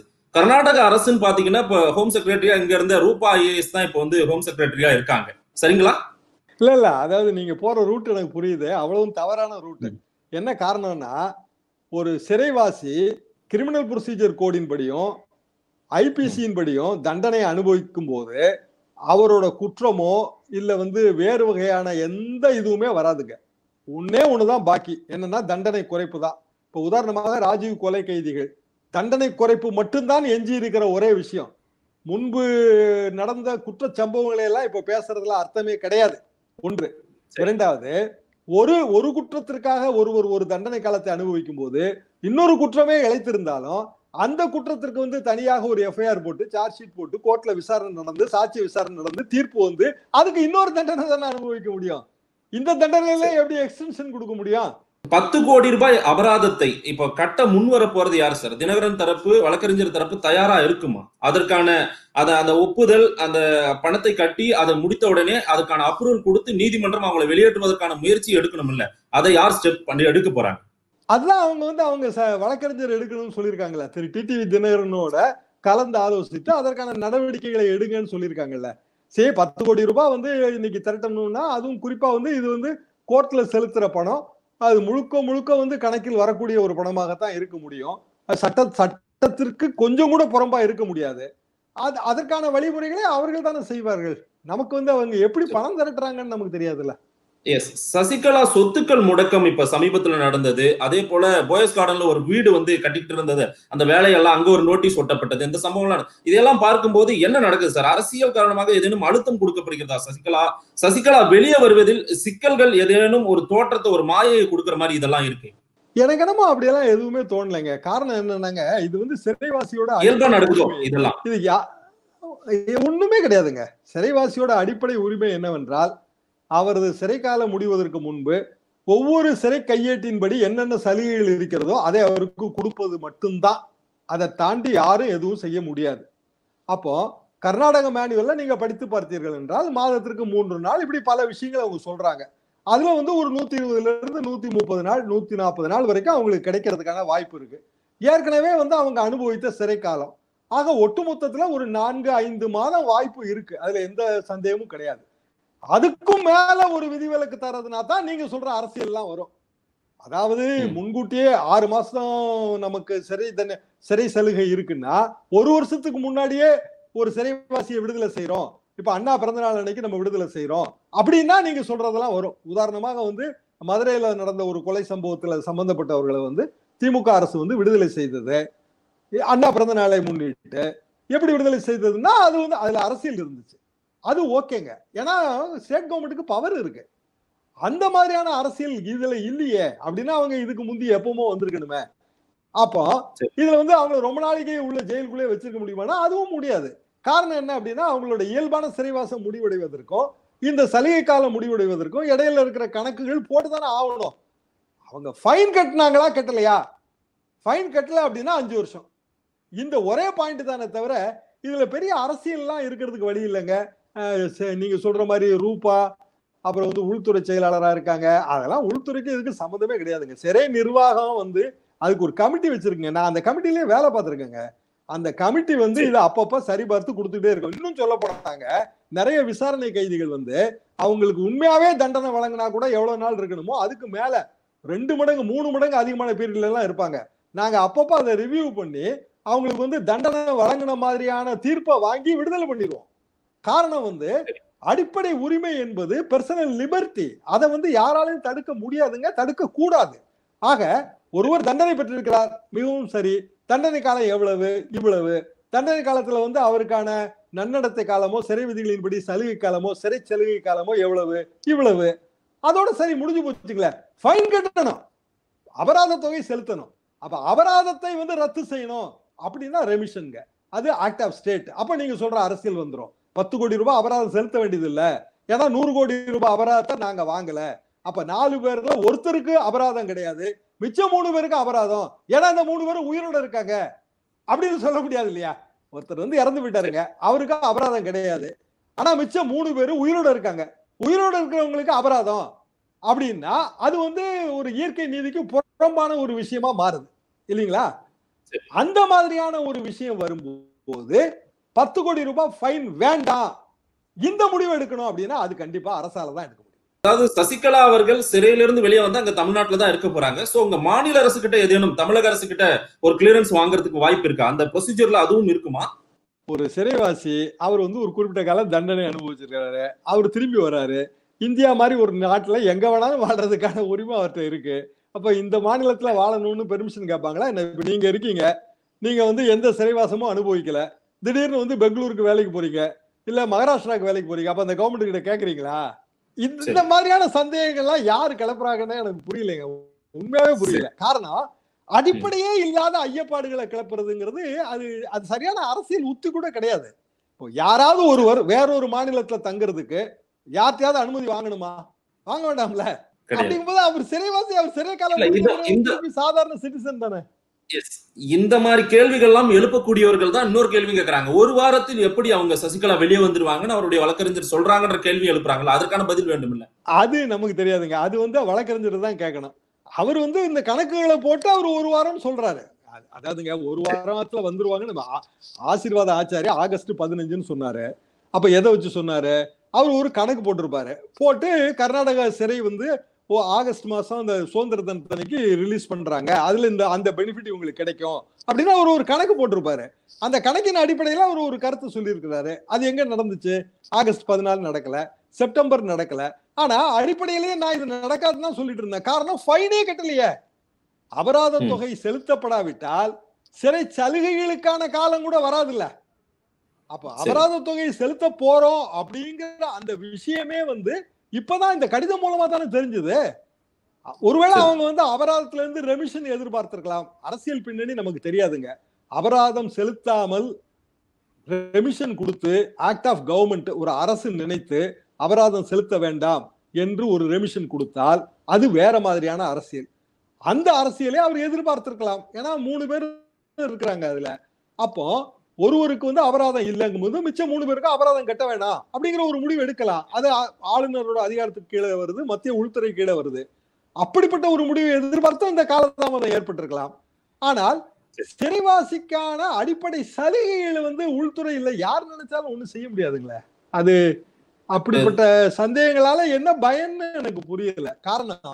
அரசுன்னு பாத்தீங்கன்னா இப்ப ஹோம் செக்ரட்டரியா இங்க இருந்த ரூபா ஐஏஎஸ் தான் இப்ப வந்து ஹோம் செக்ரட்டரியா இருக்காங்க. சரிங்களா?
இல்ல, அதாவது நீங்க போற ரூட் எனக்கு புரியுது, அவ்வளவு தவறான ரூட். என்ன காரணம்னா, ஒரு சிறைவாசி கிரிமினல் ப்ரொசீஜர் கோடின் படியும் ஐபிசியின் படியும் தண்டனை அனுபவிக்கும் போது அவரோட குற்றமோ இல்ல வந்து வேறு வகையான எந்த இதுவுமே வராதுங்க. ஒண்ணுதான் பாக்கி, என்னன்னா தண்டனை குறைப்பு தான். இப்ப உதாரணமாக ராஜீவ் கொலை கைதிகள் தண்டனை குறைப்பு மட்டும்தான் எஞ்சி இருக்கிற ஒரே விஷயம். முன்பு நடந்த குற்ற சம்பவங்களை எல்லாம் இப்ப பேசுறதுல அர்த்தமே கிடையாது. ஒன்று. இரண்டாவது, ஒரு குற்றத்திற்காக ஒருவர் ஒரு தண்டனை காலத்தை அனுபவிக்கும் போது இன்னொரு குற்றமே இழைத்திருந்தாலும் அந்த குற்றத்திற்கு வந்து தனியாக ஒரு எஃப்ஐஆர் போட்டு சார்ஜ் ஷீட் போட்டு கோர்ட்ல விசாரணை நடந்து சாட்சி விசாரணை நடந்து தீர்ப்பு வந்து அதுக்கு இன்னொரு தண்டனை தானே அனுபவிக்க முடியும். இந்த தண்டனையில எப்படி எக்ஸ்டென்ஷன் கொடுக்க முடியும்?
10 கோடி ரூபாய் அபராதத்தை இப்ப கட்ட முன்வர போறது யாரு சார்? தினகரன் தரப்பு, வழக்கறிஞர் தரப்பு தயாரா இருக்குமா? அதற்கான அந்த ஒப்புதல், அந்த பணத்தை கட்டி அதை முடித்த உடனே அதுக்கான அப்ரூவல் கொடுத்து நீதிமன்றம் அவங்களை வெளியேற்றுவதற்கான முயற்சி எடுக்கணும் இல்ல? அதை யார் ஸ்டெப் பண்ணி எடுக்க போறாங்க?
அதுதான் அவங்க வழக்கறிஞர் எடுக்கணும்னு சொல்லியிருக்காங்கல்ல. திரு டிடிவி தினகரனோட கலந்து ஆலோசித்து அதற்கான நடவடிக்கைகளை எடுங்கன்னு சொல்லியிருக்காங்கல்ல. சரி, 10 கோடி ரூபாய் வந்து இன்னைக்கு திரட்டணும்னா அதுவும் குறிப்பா வந்து இது வந்து கோர்ட்ல செலுத்துற பணம், அது முழுக்க வந்து கணக்கில் வரக்கூடிய ஒரு பணமாகத்தான் இருக்க முடியும். சட்டத்திற்கு கொஞ்சம் கூட புறம்பா இருக்க முடியாது. அதற்கான வழிமுறைகளை அவர்கள் தானே செய்வார்கள். நமக்கு வந்து அவங்க எப்படி பணம் திரட்டுறாங்கன்னு நமக்கு தெரியாதுல்ல.
எஸ், சசிகலா சொத்துக்கள் முடக்கம் இப்ப சமீபத்துல நடந்தது. அதே போல போயஸ் கார்டன்ல ஒரு வீடு வந்து கட்டிட்டு இருந்தது, அந்த வேலையெல்லாம் அங்க ஒரு நோட்டீஸ் ஒட்டப்பட்டது. இந்த சம்பவம் இதெல்லாம் பார்க்கும்போது என்ன நடக்குது சார்? அரசியல் காரணமாக ஏதேனும் அழுத்தம் கொடுக்கப்படுகிறதா? சசிகலா வெளியே வருவதில் சிக்கல்கள் ஏதேனும் ஒரு தோற்றத்தை, ஒரு மாயையை கொடுக்கிற மாதிரி இதெல்லாம் இருக்கு?
எனக்கு என்னமோ அப்படியெல்லாம் எதுவுமே தோணலைங்க. காரணம் என்னன்னாங்க, இது வந்து சிறைவாசியோட
இயல்பா நடக்குதோ இதெல்லாம்?
இது ஒண்ணுமே கிடையாதுங்க. சிறைவாசியோட அடிப்படை உரிமை என்னவென்றால் அவரது சிறை காலம் முடிவதற்கு முன்பு ஒவ்வொரு சிறை கையேட்டின்படி என்னென்ன சலுகைகள் இருக்கிறதோ அதை அவருக்கு கொடுப்பது மட்டும்தான். அதை தாண்டி யாரும் எதுவும் செய்ய முடியாது. அப்போ கர்நாடக மேனுவல்ல நீங்க படித்து பார்த்தீர்கள் என்றால் மாதத்திற்கு 3 நாள் இப்படி பல விஷயங்களை அவங்க சொல்றாங்க. அதுல வந்து ஒரு 120 இருந்து 130 நாள் 140 நாள் வரைக்கும் அவங்களுக்கு கிடைக்கிறதுக்கான வாய்ப்பு இருக்கு. ஏற்கனவே வந்து அவங்க அனுபவித்த சிறை காலம். ஆக ஒட்டுமொத்தத்துல ஒரு 4-5 மாதம் வாய்ப்பு இருக்கு. அதுல எந்த சந்தேகமும் கிடையாது. அதுக்கும் மேல ஒரு விதிவிலக்கு தரதுனா தான் நீங்க சொல்ற அரசியல் எல்லாம் வரும். அதாவது முன்கூட்டியே 6 மாசம் நமக்கு சிறை சலுகை இருக்குன்னா 1 வருஷத்துக்கு முன்னாடியே ஒரு சிறைவாசியை விடுதலை செய்யறோம், இப்ப அண்ணா பிறந்த நாள் அன்னைக்கு நம்ம விடுதலை செய்யறோம் அப்படின்னா நீங்க சொல்றதெல்லாம் வரும். உதாரணமாக வந்து மதுரையில நடந்த ஒரு கொலை சம்பவத்துல சம்பந்தப்பட்டவர்களை வந்து திமுக அரசு வந்து விடுதலை செய்தது அண்ணா பிறந்த நாளை முன்னிட்டு. எப்படி விடுதலை செய்ததுன்னா அது வந்து அதுல அரசியல் இருந்துச்சு, அது ஓகேங்க. ஏன்னா ஸ்டேட் கவர்மெண்ட்டுக்கு பவர் இருக்கு. அந்த மாதிரியான அரசியல் இதுல இல்லையே அப்படின்னா அவங்க இதுக்கு முந்தி எப்பவுமோ வந்திருக்கணுமே. அப்போ இதுல வந்து அவங்க ரொம்ப நாளைக்கு உள்ள ஜெயிலுக்குள்ளே வச்சிருக்க முடியுமானா அதுவும் முடியாது. காரணம் என்ன அப்படின்னா அவங்களோட இயல்பான சிறைவாசம் முடிவடைவதற்கும் இந்த சலுகை காலம் முடிவடைவதற்கும் இடையில இருக்கிற கணக்குகள் போட்டுதானே ஆகணும். அவங்க ஃபைன் கட்டினாங்களா கட்டலையா? ஃபைன் கட்டல அப்படின்னா 5 வருஷம். இந்த ஒரே பாயிண்ட் தானே தவிர இதுல பெரிய அரசியல்லாம் இருக்கிறதுக்கு வழி இல்லைங்க. நீங்க சொல்ற மாதிரி ரூபா அப்புறம் வந்து உள்துறை செயலாளரா இருக்காங்க, அதெல்லாம் உள்துறைக்கு இதுக்கு சம்மந்தமே கிடையாதுங்க. சிறை நிர்வாகம் வந்து அதுக்கு ஒரு கமிட்டி வச்சிருக்குங்க. நான் அந்த கமிட்டிலேயே வேலை பார்த்திருக்கேங்க. அந்த கமிட்டி வந்து இதை அப்பப்ப சரி பார்த்து கொடுத்துட்டே இருக்கும். இன்னும் சொல்ல போனாங்க, நிறைய விசாரணை கைதிகள் வந்து அவங்களுக்கு உண்மையாவே தண்டனை வழங்கினா கூட எவ்வளவு நாள் இருக்கணுமோ அதுக்கு மேல 2 மடங்கு 3 மடங்கு அதிகமான பீரியட்ல எல்லாம் இருப்பாங்க. நாங்க அப்பப்ப அதை ரிவ்யூ பண்ணி அவங்களுக்கு வந்து தண்டனை வழங்கின மாதிரியான தீர்ப்பை வாங்கி விடுதலை பண்ணிடுவோம். காரணம் வந்து அடிப்படை உரிமை என்பது பர்சனல் லிபர்ட்டி. அதை வந்து யாராலையும் தடுக்க முடியாதுங்க, தடுக்க கூடாது. ஆக ஒருவர் தண்டனை பெற்றிருக்கிறார், மிகவும் சரி. தண்டனை காலம் எவ்வளவு? இவ்வளவு. தண்டனை காலத்துல வந்து அவருக்கான நன்னடத்தை காலமோ, சிறை விதிகளின்படி சலுகை காலமோ, சிறை சலுகை காலமோ எவ்வளவு? இவ்வளவு. அதோட சரி, முடிஞ்சு போச்சுங்களேன். ஃபைன் கட்டணும், அபராத தொகை செலுத்தணும். அப்ப அபராதத்தை வந்து ரத்து செய்யணும் அப்படின்னா ரெமிஷன்ங்க. அது ஆக்ட் ஆஃப் ஸ்டேட். அப்ப நீங்க சொல்ற அரசியல் வந்துரும். 10 கோடி ரூபாய் அபராதம் செலுத்த வேண்டியது இல்ல, ஏன்னா 100 கோடி ரூபாய் அபராதத்தை நாங்க வாங்கல. அப்ப 4 பேர்ல ஒருத்தருக்கு அபராதம் கிடையாது, மிச்சம் 3 பேருக்கு அபராதம். ஏன்னா இந்த 3 பேரும் உயிரோட இருக்காங்க அப்படின்னு சொல்ல முடியாது இல்லையா? ஒருத்தர் வந்து இறந்து விட்டாருங்க, அவருக்கு அபராதம் கிடையாது. ஆனா மிச்சம் 3 பேரும் உயிரோட இருக்காங்க, உயிரோட இருக்கிறவங்களுக்கு அபராதம் அப்படின்னா அது வந்து ஒரு இயற்கை நீதிக்கு புறம்பான ஒரு விஷயமா மாறுது இல்லைங்களா? அந்த மாதிரியான ஒரு விஷயம் வரும்போது 10 கோடி ரூபாய் ஃபைன் வேண்டாம், இந்த முடிவு எடுக்கணும் அப்படின்னா அது கண்டிப்பா அரசால தான் எடுக்க முடியும்.
அதாவது சசிகலா அவர்கள் சிறையிலிருந்து வெளியே வந்து அங்க தமிழ்நாட்டுல தான் இருக்க போறாங்க. சோ உங்க மாநில அரசு கிட்ட ஏதேனும் தமிழக அரசு கிட்ட ஒரு கிளியரன்ஸ் வாங்குறதுக்கு வாய்ப்பு இருக்கா? அந்த ப்ரொசீஜர்ல அதுவும் இருக்குமா?
ஒரு சிறைவாசி அவர் வந்து ஒரு குறிப்பிட்ட காலம் தண்டனை அனுபவிச்சிருக்காரு, அவர் திரும்பி வராரு. இந்தியா மாதிரி ஒரு நாட்டுல எங்க வேணாலும் வாழ்றதுக்கான உரிமை அவர்கிட்ட இருக்கு. அப்ப இந்த மாநிலத்துல வாழணும்னு பெர்மிஷன் கேட்பாங்களா என்ன? இப்ப நீங்க இருக்கீங்க, நீங்க வந்து எந்த சிறைவாசமும் அனுபவிக்கல, திடீர்னு வந்து பெங்களூருக்கு வேலைக்கு போறீங்க, இல்ல மகாராஷ்டிராவுக்கு வேலைக்கு போறீங்க, அப்ப அந்த கவர்மெண்ட் கிட்ட கேக்குறீங்களா? இந்த மாதிரியான சந்தேகங்கள்லாம் யாரு கிளப்புறாங்கன்னு எனக்கு புரியலைங்க, உண்மையாவே புரியல. காரணம் அடிப்படையே இல்லாத ஐயப்பாடுகளை கிளப்புறதுங்கிறது அது அது சரியான அரசியல் உத்தி கூட கிடையாது. இப்போ யாராவது ஒருவர் வேறொரு மாநிலத்துல தங்குறதுக்கு யார்ட்டையாவது அனுமதி வாங்கணுமா? வாங்க வேண்டாம்ல. அப்படிங்கும்போது அவர் சிறைவாசி, அவர் சிறை காலம் சாதாரண சிட்டிசன் தானே.
இந்த மாதிரி கேள்விகள் எல்லாம் எழுப்பக்கூடியவர்கள் தான் இன்னொரு கேள்வி கேட்கறாங்க. ஒரு வாரத்தில் எப்படி அவங்க சசிகலா வெளியே வந்துருவாங்கன்னு அவருடைய வழக்கறிஞர் சொல்றாங்கன்ற கேள்வி எழுப்புறாங்களா? அதற்கான பதில் வேண்டும் இல்ல?
அது நமக்கு தெரியாதுங்க, அது வந்து வழக்கறிஞர் தான் கேட்கணும். அவர் வந்து இந்த கணக்குகளை போட்டு அவர் ஒரு வாரம் சொல்றாரு. அதாவதுங்க ஒரு வாரத்துல வந்துருவாங்கன்னு ஆசீர்வாத ஆச்சாரியா ஆகஸ்ட் 15ன்னு சொன்னாரு. அப்ப எதை வச்சு சொன்னாரு? அவர் ஒரு கணக்கு போட்டிருப்பாரு, போட்டு கர்நாடகா சிறை வந்து ஆகஸ்ட் மாசம் அந்த சுதந்திர தினத்தன்னைக்கு ரிலீஸ் பண்றாங்க, அதுல இந்த அந்த பெனிஃபிட் உங்களுக்கு கிடைக்கும் அப்படின்னு அவர் ஒரு கணக்கு போட்டிருப்பாரு. அந்த கணக்கின் அடிப்படையில அவர் ஒரு கருத்து சொல்லி இருக்கிறாரு. அது எங்க நடந்துச்சு? ஆகஸ்ட் 14 நடக்கல, செப்டம்பர் நடக்கல. ஆனா அடிப்படையிலேயே நான் இது நடக்காதுன்னு சொல்லிட்டு இருந்தேன். காரணம் ஃபைனே கட்டலையே. அபராத தொகை செலுத்தப்படாவிட்டால் சிறை சலுகைகளுக்கான காலம் கூட வராதுல்ல. அப்ப அபராத தொகை செலுத்த போறோம் அப்படிங்கிற அந்த விஷயமே வந்து இப்பதான் இந்த கடிதம் மூலமா தானே தெரிஞ்சது. ஒருவேளை அவங்க வந்து அபராதத்துல இருந்து ரெமிஷன் எதிர்பார்த்திருக்கலாம். அரசியல் பின்னணி நமக்கு தெரியாதுங்க. அபராதம் செலுத்தாமல் ரெமிஷன் கொடுத்து ஆக்ட் ஆஃப் கவர்மெண்ட் ஒரு அரசு நினைத்து அபராதம் செலுத்த வேண்டாம் என்று ஒரு ரெமிஷன் கொடுத்தால் அது வேற மாதிரியான அரசியல். அந்த அரசியலே அவர் எதிர்பார்த்திருக்கலாம். ஏன்னா 3 பேர் இருக்கிறாங்க அதுல. அப்போ ஒருவருக்கு வந்து அபராதம் இல்லைங்கும் போது மிச்சம் 3 பேருக்கு அபராதம் கட்ட வேண்டாம் அப்படிங்கிற ஒரு முடிவு எடுக்கலாம். அது ஆளுநரோட அதிகாரத்துக்கு கீழே வருது, மத்திய உள்துறை கீழே வருது. அப்படிப்பட்ட ஒரு முடிவை எதிர்பார்த்து இந்த காலதாமதம் ஏற்பட்டிருக்கலாம். ஆனால் சிறைவாசிக்கான அடிப்படை சலுகைகளை வந்து உள்துறை இல்லை யார் நினைச்சாலும் ஒண்ணும் செய்ய முடியாதுங்களே. அது அப்படிப்பட்ட சந்தேகங்களால என்ன பயன்னு எனக்கு புரியல. காரணம்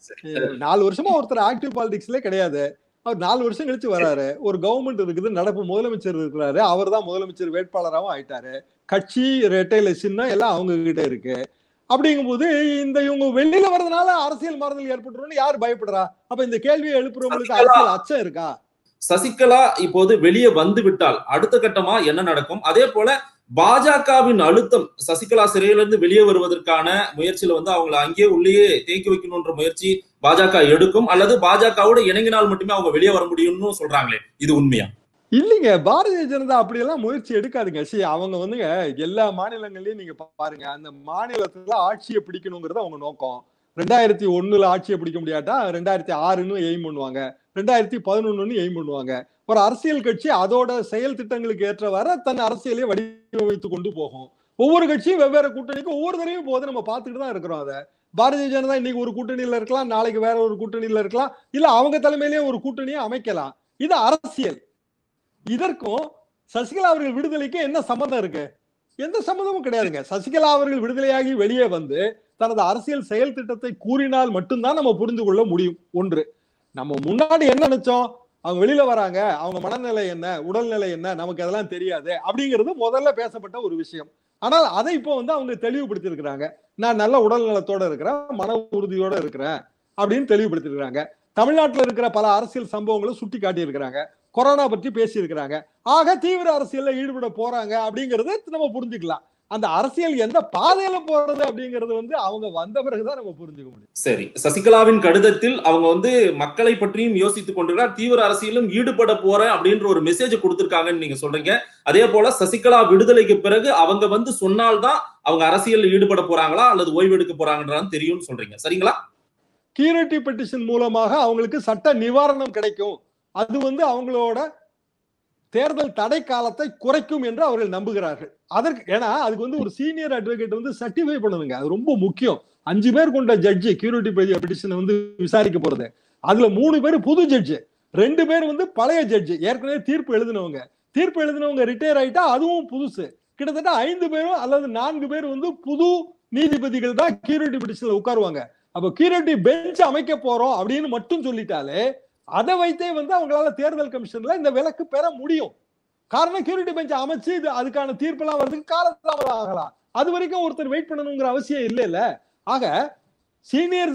4 வருஷமா ஒருத்தர் ஆக்டிவ் பாலிடிக்ஸ்ல கிடையாது, அவர் 4 வருஷம் கழிச்சு வராரு. ஒரு கவர்மெண்ட் இருக்குது, நடப்பு முதலமைச்சர் இருக்கிறாரு, அவர் தான் முதலமைச்சர் வேட்பாளராகவும் ஆயிட்டாரு. கட்சி ரெட்டையில சின்னம் எல்லாம் அவங்க கிட்ட இருக்கு. அப்படிங்கும்போது இவங்க வெளியில வர்றதுனால அரசியல் மாறுதல் ஏற்பட்டுருன்னு யார் பயப்படுறா? அப்ப இந்த கேள்வியை எழுப்புறவங்களுக்கு அரசியல் அச்சம் இருக்கா?
சசிகலா இப்போது வெளியே வந்து விட்டால் அடுத்த கட்டமா என்ன நடக்கும்? அதே போல பாஜகவின் அழுத்தம் சசிகலா சிறையிலிருந்து வெளியே வருவதற்கான முயற்சியில வந்து அவங்களை அங்கேயே உள்ளேயே தேக்கி வைக்கணும்ன்ற முயற்சி பாஜக எடுக்கும், அல்லது பாஜகவோட இணங்கினால் மட்டுமே அவங்க வெளியே வர முடியும்னு சொல்றாங்களே, இது உண்மையா?
இல்லைங்க, பாரதிய ஜனதா அப்படியெல்லாம் முயற்சி எடுக்காதுங்க. அவங்க வந்துங்க எல்லா மாநிலங்களையும் நீங்க பாருங்க, அந்த மாநிலத்துல ஆட்சியை பிடிக்கணுங்கிறது அவங்க நோக்கம். 2001 ஆட்சியை பிடிக்க முடியாட்டா 2006ன்னு எய்ம் பண்ணுவாங்க, 2011 எய்ம் பண்ணுவாங்க. ஒரு அரசியல் கட்சி அதோட செயல் திட்டங்களுக்கு ஏற்றவாறு தன் அரசியலை வடிவமைத்து கொண்டு போகும். ஒவ்வொரு கட்சியும் வெவ்வேறு கூட்டணிக்கு ஒவ்வொரு தடவையும் போது நம்ம பார்த்துட்டு தான் இருக்கிறோம். அதை பாரதிய ஜனதா இன்னைக்கு ஒரு கூட்டணியில இருக்கலாம், நாளைக்கு வேற ஒரு கூட்டணியில இருக்கலாம், இல்ல அவங்க தலைமையிலேயே ஒரு கூட்டணியை அமைக்கலாம். இது அரசியல். இதற்கும் சசிகலா அவர்கள் விடுதலைக்கு என்ன சம்மந்தம் இருக்கு? எந்த சம்மந்தமும் கிடையாதுங்க. சசிகலா அவர்கள் விடுதலையாகி வெளியே வந்து தனது அரசியல் செயல் திட்டத்தை கூறினால் மட்டும்தான் நம்ம புரிந்து கொள்ள முடியும். ஒன்று, நம்ம முன்னாடி என்ன நினைச்சோம், அவங்க வெளியில வராங்க, அவங்க மனநிலை என்ன, உடல்நிலை என்ன, நமக்கு அதெல்லாம் தெரியாது அப்படிங்கிறது முதல்ல பேசப்பட்ட ஒரு விஷயம். ஆனால் அதை இப்போ வந்து அவங்க தெளிவுபடுத்தி இருக்கிறாங்க. நான் நல்ல உடல் நலத்தோட இருக்கிறேன், மன உறுதியோட இருக்கிறேன் அப்படின்னு தெளிவுபடுத்தி இருக்கிறாங்க. தமிழ்நாட்டில் இருக்கிற பல அரசியல் சம்பவங்களை சுட்டி காட்டி இருக்கிறாங்க. கொரோனா பற்றி பேசி இருக்கிறாங்க. ஆக தீவிர அரசியல்ல ஈடுபட போறாங்க அப்படிங்கறத நம்ம புரிஞ்சுக்கலாம். அந்த அரசியல் எந்த பாதையில போறது அப்படிங்கறது வந்து அவங்க வந்த பிறகுதான் நம்ம புரிஞ்சுக்க முடியும்.
சரி, சசிகலாவின் கடிதத்தில் அவங்க வந்து மக்களை பற்றியும் யோசித்துக் கொண்டிருக்கிறார், தீவிர அரசியலும் ஈடுபட போறேன் அப்படின்ற ஒரு மெசேஜ் கொடுத்திருக்காங்கன்னு நீங்க சொல்றீங்க. அதே போல சசிகலா விடுதலைக்கு பிறகு அவங்க வந்து சொன்னால்தான் அவங்க அரசியல் ஈடுபட போறாங்களா அல்லது ஓய்வெடுக்க போறாங்கன்றான்னு தெரியும்னு சொல்றீங்க, சரிங்களா?
கியூரேட்டிவ் பெட்டிஷன் மூலமாக அவங்களுக்கு சட்ட நிவாரணம் கிடைக்கும், அது வந்து அவங்களோட தேர்தல் தடை காலத்தை குறைக்கும் என்று அவர்கள் நம்புகிறார்கள். அதற்கு ஏன்னா அதுக்கு வந்து ஒரு சீனியர் அட்வொகேட் வந்து சர்டிஃபை பண்ணணுங்க, அது ரொம்ப முக்கியம். 5 பேர் கொண்ட ஜட்ஜி கியூரேட்டிவ் பெட்டிஷனை வந்து விசாரிக்க போறது. அதுல 3 பேர் புது ஜட்ஜி, 2 பேர் வந்து பழைய ஜட்ஜி, ஏற்கனவே தீர்ப்பு எழுதினவங்க. தீர்ப்பு எழுதினவங்க ரிட்டையர் ஆயிட்டா அதுவும் புதுசு. கிட்டத்தட்ட 5 பேரும் அல்லது 4 பேர் வந்து புது நீதிபதிகள் தான் கியூரேட்டிவ் பெட்டிஷன்ல உட்காருவாங்க. அப்ப கியூரேட்டிவ் பெஞ்ச் அமைக்க போறோம் அப்படின்னு மட்டும் சொல்லிட்டாலே அதை வைத்தே வந்து அவங்களால தேர்தல் கமிஷன்ல இந்த விலக்கு பெற முடியும். காரணம் கியூரேட்டிவ் பெஞ்ச் அமைச்சு இது அதுக்கான தீர்ப்பெல்லாம் வரதுக்கு காலதாமதம் ஆகலாம். அது வரைக்கும் ஒருத்தர் வெயிட் பண்ணணுங்கிற அவசியம் இல்லைல்ல. ஆக சீனியர்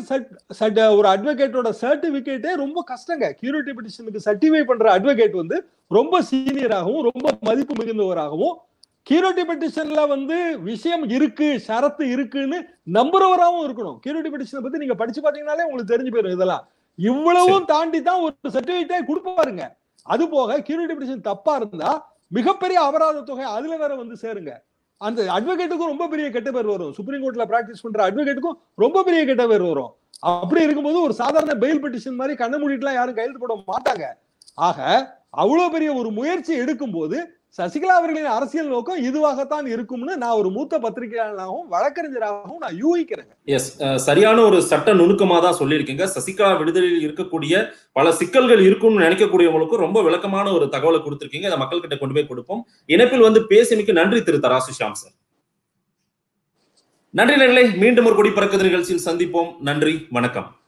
ஒரு அட்வொகேட்டோட சர்டிபிகேட்டே ரொம்ப கஷ்டங்க. கியூரேட்டிவ் பெட்டிஷனுக்கு சர்டிஃபை பண்ற அட்வொகேட் வந்து ரொம்ப சீனியராகவும் ரொம்ப மதிப்பு மிகுந்தவராகவும் கியூரேட்டிவ் பெட்டிஷன்ல வந்து விஷயம் இருக்கு, ஷரத்து இருக்குன்னு நம்புறவராகவும் இருக்கணும். கியூரேட்டிவ் பெட்டிஷனை பத்தி நீங்க படிச்சு பாத்தீங்கன்னாலே உங்களுக்கு தெரிஞ்சு போயிடும். இதெல்லாம் இவ்வளவும் தாண்டி தான் ஒரு சர்டிபிகேட்டே கொடுப்பாருங்க. அது போக கியூரேட்டிவ் பெட்டிஷன் தப்பா இருந்தா மிகப்பெரிய அபராத தொகை அதுல வேற வந்து சேருங்க. அந்த அட்வொகேட்டுக்கும் ரொம்ப பெரிய கெட்ட பேர் வரும். சுப்ரீம் கோர்ட்ல பிராக்டிஸ் பண்ற அட்வொகேட்டுக்கும் ரொம்ப பெரிய கெட்ட பேர் வரும். அப்படி இருக்கும்போது ஒரு சாதாரண பெயில் பெட்டிஷன் மாதிரி கண்ண மூடிட்டுலாம் யாரும் கையெழுத்து போட மாட்டாங்க. ஆக அவ்வளவு பெரிய ஒரு முயற்சி எடுக்கும் போது சசிகலா அவர்களின் அரசியல் நோக்கம் இதுவாகத்தான் இருக்கும்னு நான் ஒரு மூத்த பத்திரிகையாளராகவும் வழக்கறிஞராகவும் நான் யூகிக்கிறேன்.
எஸ், சரியான ஒரு சட்ட நுணுக்கமா தான் சொல்லியிருக்கீங்க. சசிகலா விடுதலையில் இருக்கக்கூடிய பல சிக்கல்கள் இருக்கும்னு நினைக்கக்கூடியவங்களுக்கும் ரொம்ப விளக்கமான ஒரு தகவலை கொடுத்திருக்கீங்க. அதை மக்கள் கிட்ட கொண்டு போய் கொடுப்போம். இணைப்பில் வந்து பேசியமைக்கு நன்றி திரு தராசு ஷியாம் சார். நன்றி நேயர்களே, மீண்டும் ஒரு கொடி பறக்குது நிகழ்ச்சியில் சந்திப்போம். நன்றி, வணக்கம்.